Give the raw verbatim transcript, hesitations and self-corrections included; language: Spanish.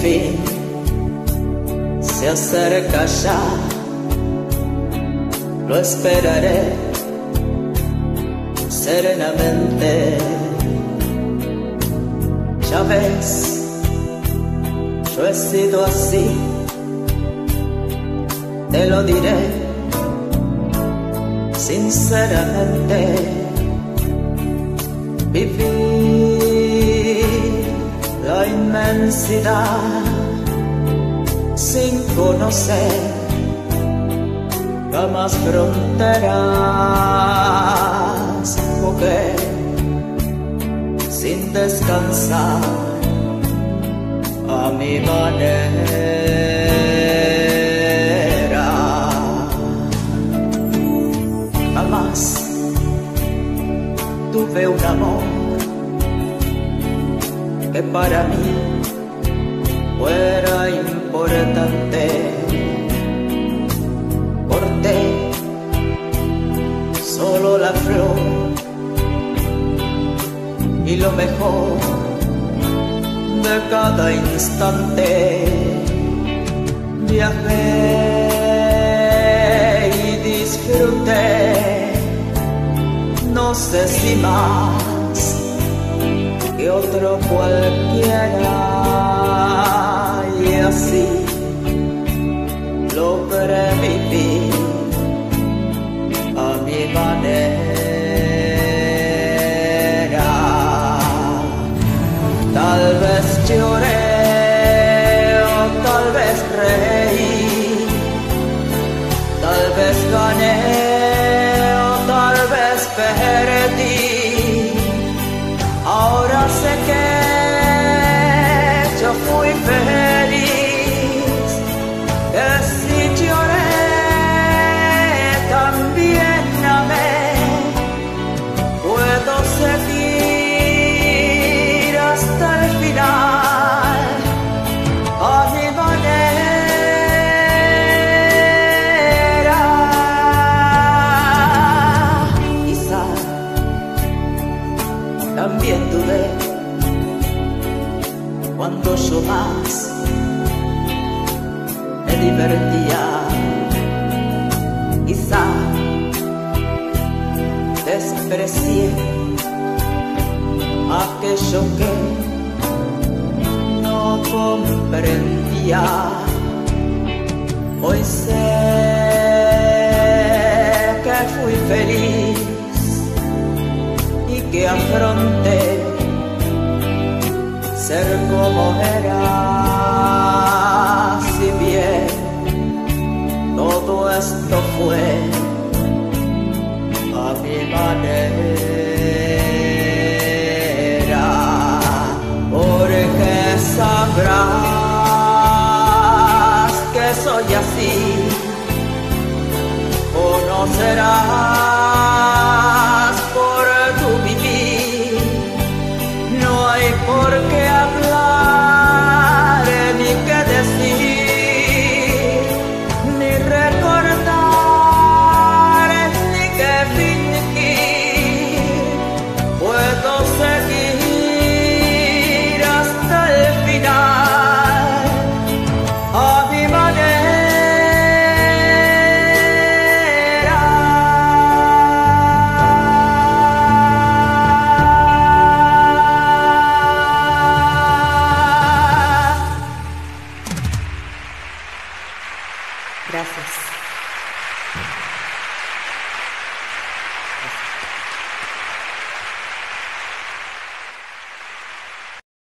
fin se acerca ya, lo esperaré serenamente. Ya ves, yo he sido así, te lo diré sinceramente. Viví la inmensidad sin conocer jamás fronteras, jugué sin descansar a mi manera. Jamás tuve un amor que para mí fuera importante. Corté solo la flor y lo mejor de cada instante. Viajé y disfruté, no sé si más que otro cualquiera, y así logré vivir a mi manera. Tal vez lloré o tal vez reí, tal vez gané o tal vez perdí. Ahora sé que yo fui feliz, que si lloré también amé. Puedo seguir hasta el final a mi manera. Quizá también dudé cuando yo más me divertía. Quizá desprecié aquello que no comprendía. Hoy sé que fui feliz y que afronté ser como era. Si bien todo esto fue a mi manera, porque sabrás que soy así, conocerás